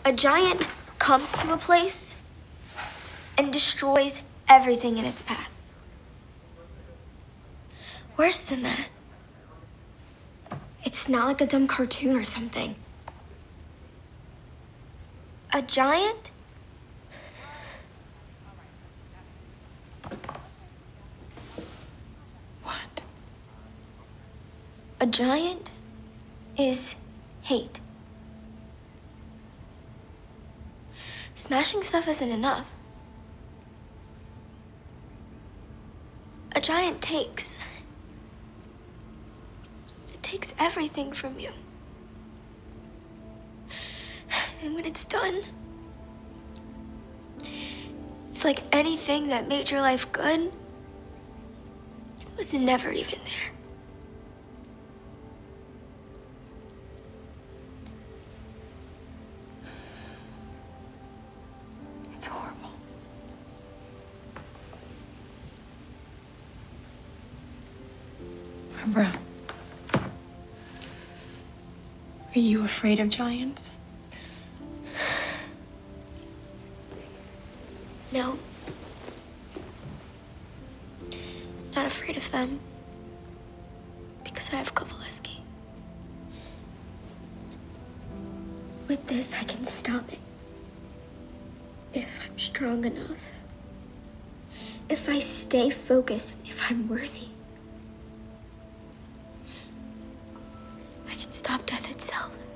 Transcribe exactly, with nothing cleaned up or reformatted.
A giant comes to a place and destroys everything in its path. Worse than that, it's not like a dumb cartoon or something. A giant What? A giant is hate. Smashing stuff isn't enough. A giant takes. It takes everything from you. And when it's done, it's like anything that made your life good was never even there. It's horrible. Barbara, are you afraid of giants? No. Not afraid of them. Because I have Kovaleski. With this, I can stop it. If I'm strong enough. If I stay focused, if I'm worthy. I can stop death itself.